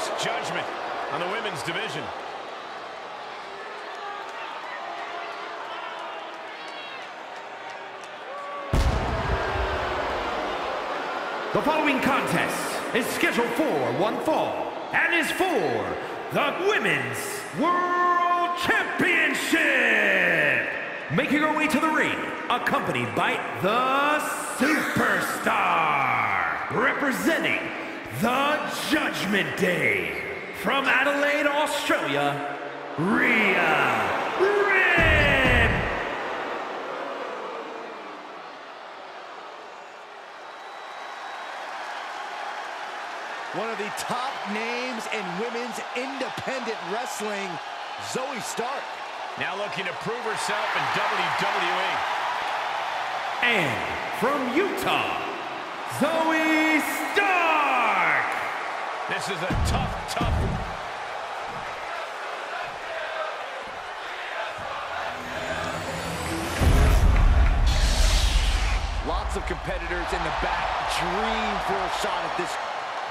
Last Judgment on the women's division. The following contest is scheduled for one fall and is for the Women's World Championship. Making her way to the ring, accompanied by the Superstar, representing the Judgment Day, from Adelaide, Australia, Rhea Ripley. One of the top names in women's independent wrestling, Zoey Stark. Now looking to prove herself in WWE. And from Utah, Zoey Stark. This is a tough. Lots of competitors in the back dream for a shot at this.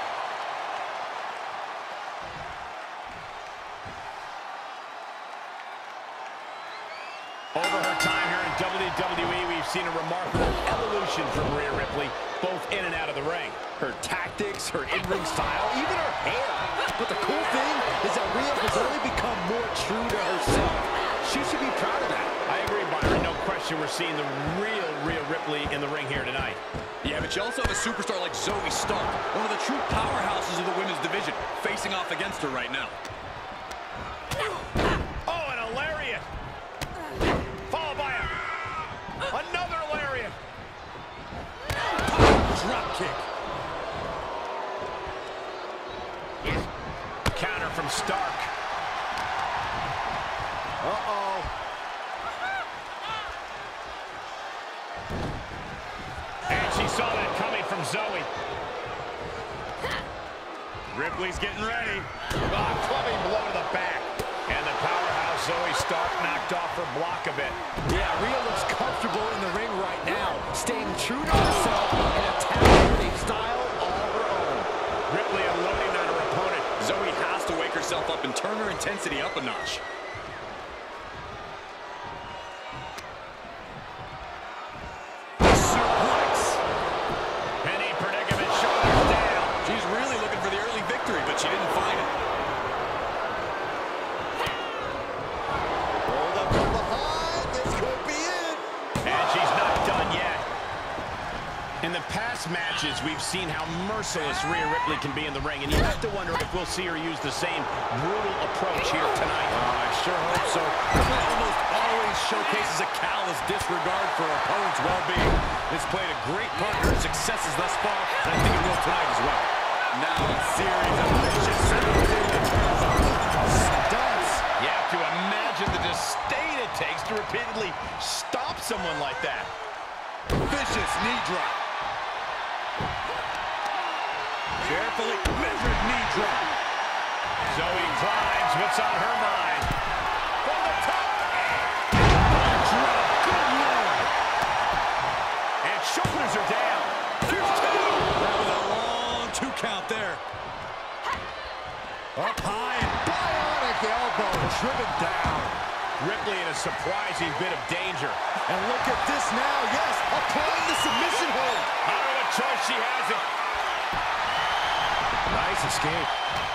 Over her time here in WWE, we've seen a remarkable evolution from Rhea Ripley, both in and out of the ring. Her tactics, her in-ring style, even her hair. But the cool thing is that Rhea has only become more true to herself. She should be proud of that. I agree, Byron. No question we're seeing the real Rhea Ripley in the ring here tonight. Yeah, but you also have a superstar like Zoey Stark, one of the true powerhouses of the women's division, facing off against her right now. Oh, and a lariat. Followed by another lariat. Drop kick. Counter from Stark. Uh-oh. And she saw that coming from Zoey. Ripley's getting ready. Clubbing blow to the back. And the powerhouse Zoey Stark knocked off her block a bit. Yeah, Rhea looks comfortable in the ring right now, staying true to herself and attacking with a style all her own. Ripley unloading on her opponent. Zoey has to wake herself up and turn her intensity up a notch. Suplex. Penny predicament, shoulders down. She's really looking for the early victory, but she didn't find it. Hold up from behind. This could be it. And she's not done yet. In the past matches, we've seen how merciless Rhea Ripley can be in the ring, and you have to wonder if we'll see her use the same brutal approach here tonight. I sure hope so. Ripley almost always showcases a callous disregard for her opponent's well-being. It's played a great part in her successes thus far, and I think it will tonight as well. Now a series of vicious Stunts. You have to imagine the disdain it takes to repeatedly stop someone like that. vicious knee drop. Carefully measured knee drop. Zoey climbs. What's on her mind? From the top. Drop. Good Lord. And shoulders are down. Here's two. That was a long 2 count there. Up high and Bionic elbow driven down. Ripley in a surprising bit of danger. And look at this now. Yes, applying the submission hold. I don't know what choice she has. Nice escape.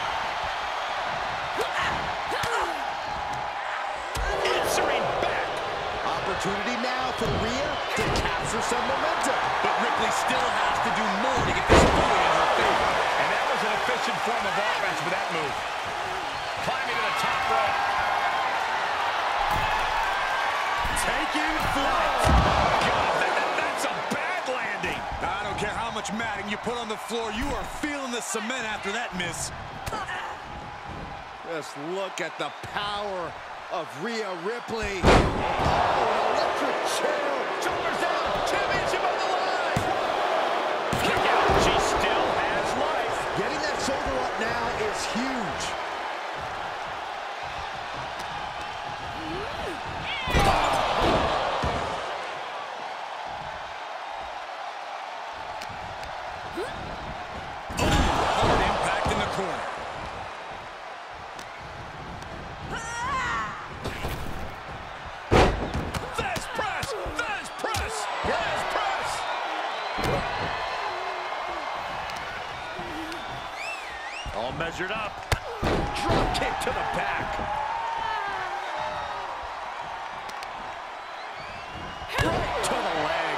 Answering back. Opportunity now for Rhea to capture some momentum. but Ripley still has to do more to get this fully in her favor. And that was an efficient form of offense with that move. Climbing to the top rope. Taking flight. God, that's a bad landing. I don't care how much matting you put on the floor, you are feeling the cement after that miss. Just look at the power of Rhea Ripley. Oh, electric chair. Shoulders down. Championship on the line. Kick out. She still has life. Getting that shoulder up now is huge. Hard impact in the corner. All measured up. Drop kick to the back. Right to the leg.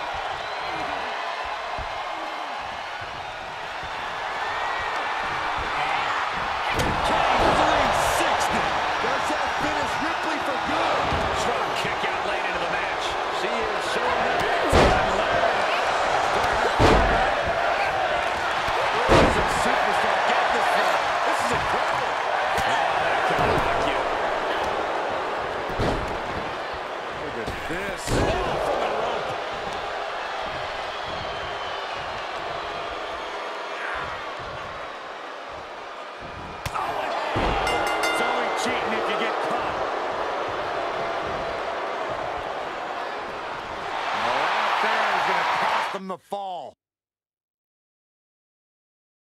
Does that finish Ripley for good? Strong kick out late into the match. She is showing that big time superstar get this far. This is incredible. That can rock you. Look at this. From the rope. It's only cheating if you get caught. Well, that there is going to cost them the fall.